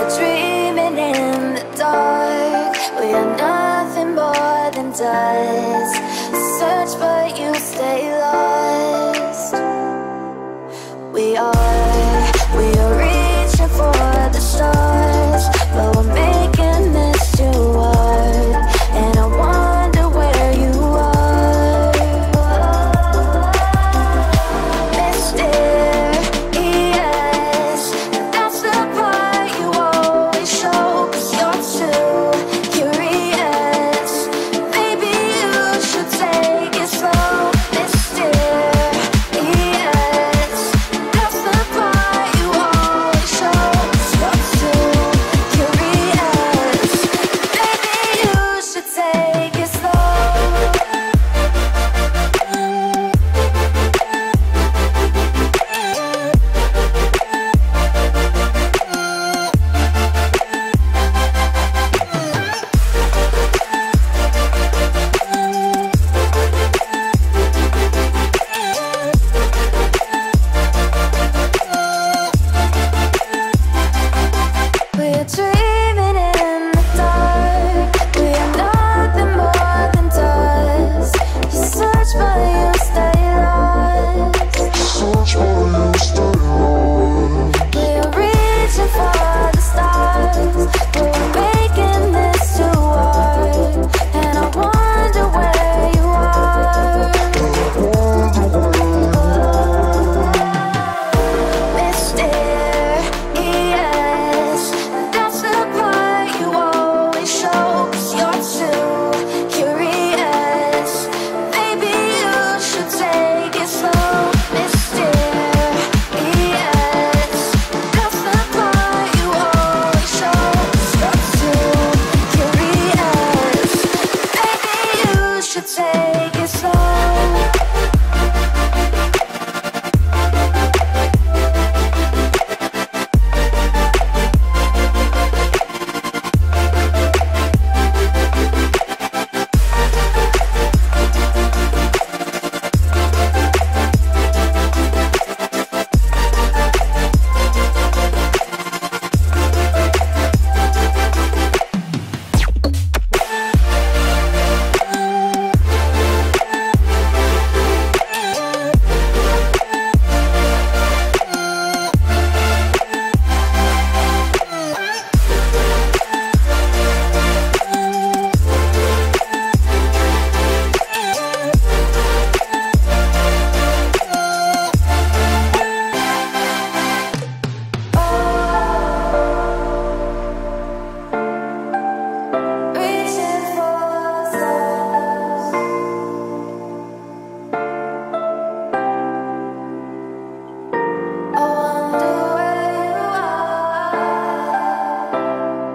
dreaming in the dark. We are nothing more than dust. Search but you stay lost. We are reaching for the stars, but we're making this too hard. And I wonder where you are, mysterious. That's the part you always show, 'cause you're too curious. Maybe you should take it slow, mysterious. That's the part you always show, 'cause you're too curious. Maybe you should take it slow. We're dreaming in the dark. We are nothing more than dust. You search but you stay lost. We are reaching for the stars, but we're making this too hard. And I wonder where you are, mysterious. That's the part you always show, 'cause you're too curious. Maybe you should take it slow, mysterious. That's the part you always show, 'cause you're too curious. Maybe you should take it slow. Reaching for stars. I wonder where you are.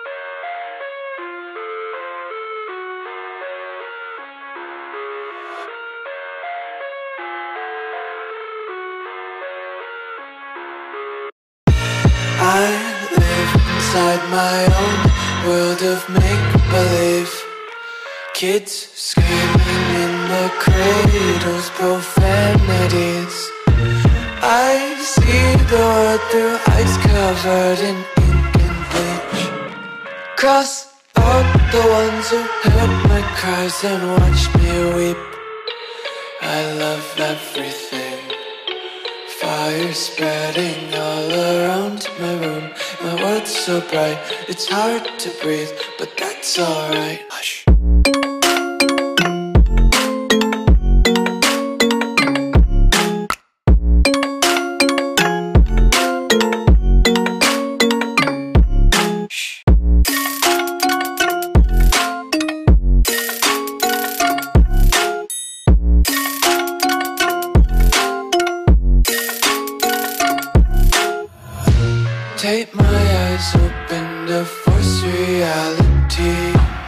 I live inside my own world of make-believe. Kids screaming in the cradles, profanities. I see the world through ice covered in ink and bleach. Cross out the ones who heard my cries and watched me weep. I love everything. Fire spreading all around my room. My world's so bright, it's hard to breathe, but that's alright. Hush. Take my eyes open to force reality.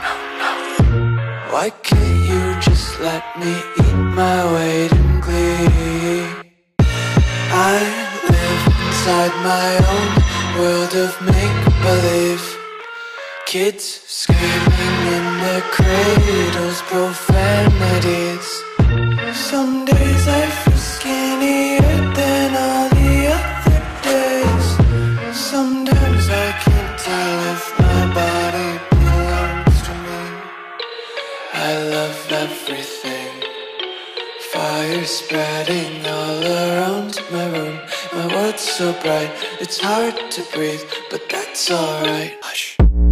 Why can't you just let me eat my weight in glee? I live inside my own world of make-believe. Kids screaming in their cradles, profanities. Some days I feel skinnier than all the other days. Sometimes I can't spreading all around my room. My world's so bright, it's hard to breathe, but that's alright. Hush.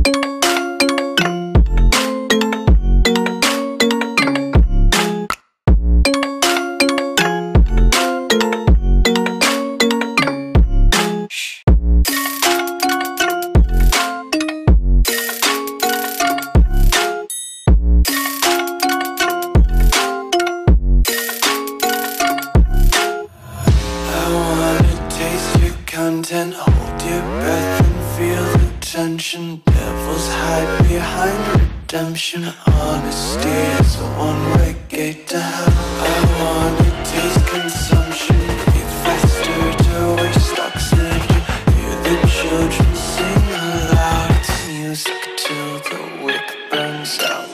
Hold your breath and feel the tension. Devils hide behind redemption. Honesty is a one-way gate to hell. I wanna taste consumption. Breathe faster to waste oxygen. Hear the children sing aloud. It's music till the wick burns out.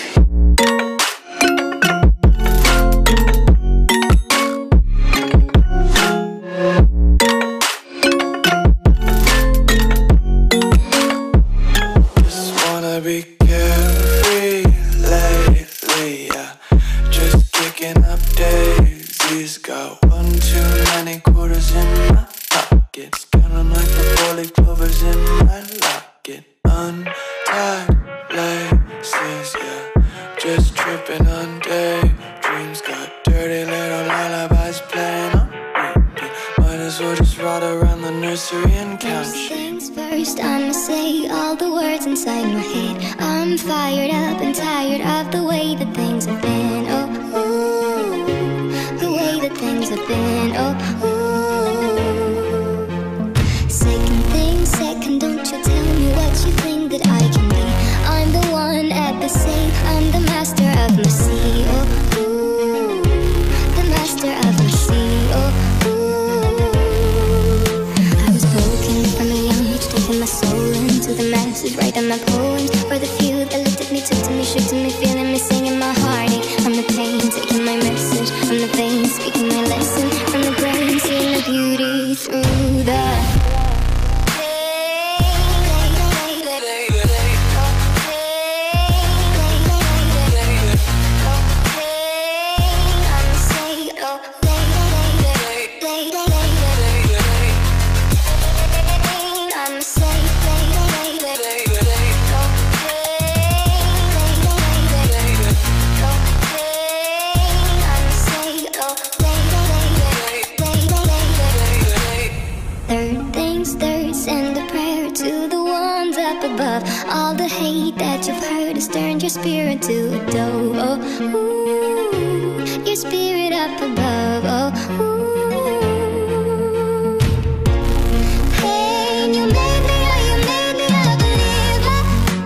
Be carefree lately, yeah. Just kicking up daisies. Got one too many quarters in my pockets. Counting like the four-leaf clovers in my locket. Untied laces, yeah. Just tripping on daydreams. Got dirty little lullabies playing on repeat. Might as well just ride around the nursery and count sheep. First, I'ma say all the words inside my head. I'm fired up and tired of the way that things have been. Oh, ooh, the way that things have been. Oh, ooh. Second thing, second, don't you tell me what you think that I can be. I'm the one at the sea. I'm the master of my sea. Oh, ooh, the master of my sea. Oh, ooh. I was broken from a young age, taking my soul into the masses, writing my poems for the few that looked at me, took to me, shook to me, feeling me, singing my heartache. From the pain, taking my message from the veins, speaking my lesson from the brain, seeing the beauty through the all the hate that you've heard has turned your spirit to a dove. Oh, ooh, your spirit up above. Oh, ooh. Hey, you made me a believer,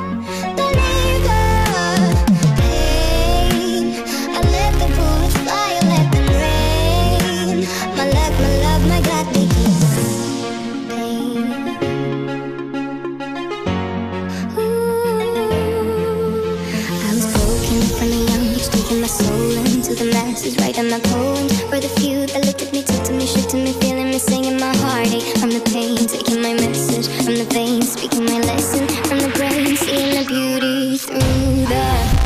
believer. Hey, I let the bullets fly, I let them rain. My luck, my love, my God, they keep pain. My soul into the masses, writing my poems for the few that looked at me, took to me, shook to me, feeling me, singing my heartache from the pain, taking my message from the veins, speaking my lesson from the brain, seeing the beauty through the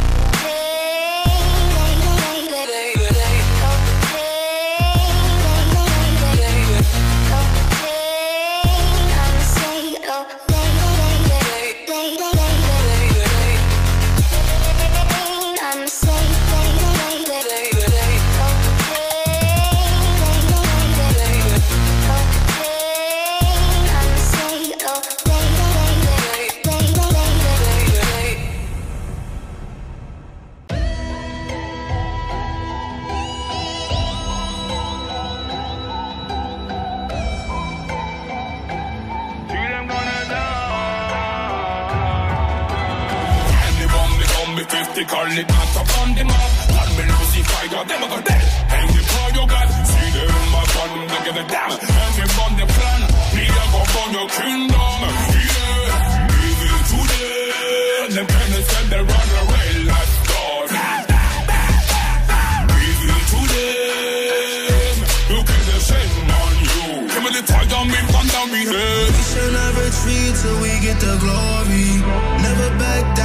call it not up on the map. One me losing fire, them go dead. Hang the call you got. See them in my gun, they get it down. And they on the plan. Me a go on your kingdom. Yeah, give it to them. Them pennies and they run away like God. Give it to them. You can descend on you. Give me the tag on me, run down me head. We shall not retreat till we get the glory. Never back down.